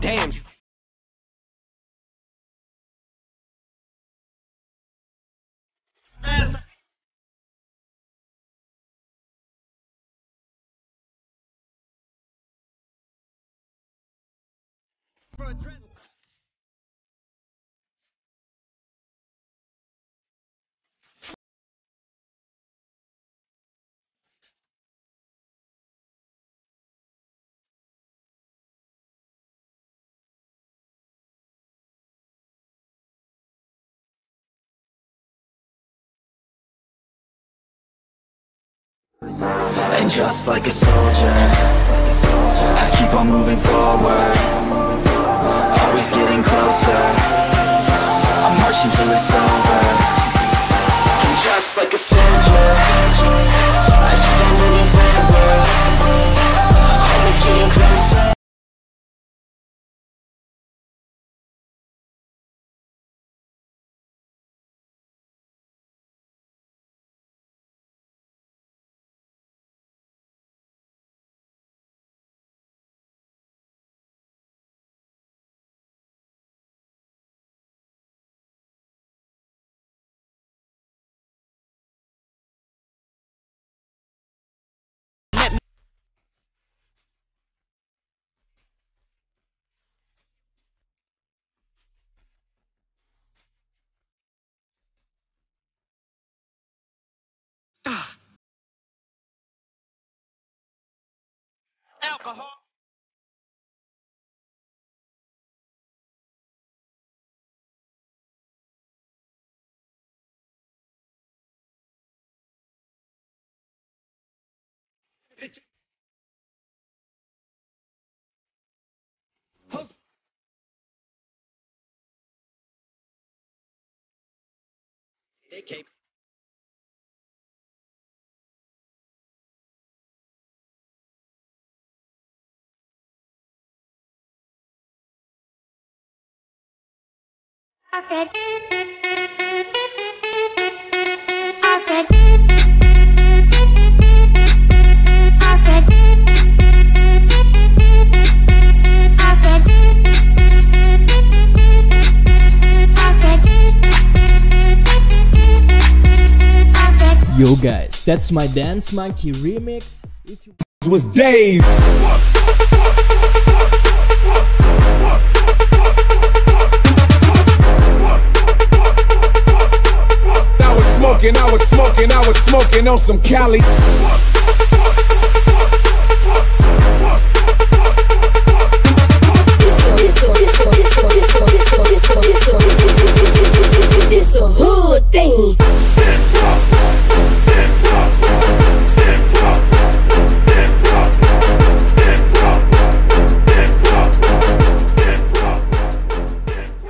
Damn. And just like a soldier, I keep on moving forward, always getting closer. I'm marching till it's over. And just like a soldier, I keep on moving forward, always getting closer. Alcohol. They came. I said, I said, I said, I said, I said. Yo guys, that's my Dance Monkey remix. If you was days. I was smoking on some Cali.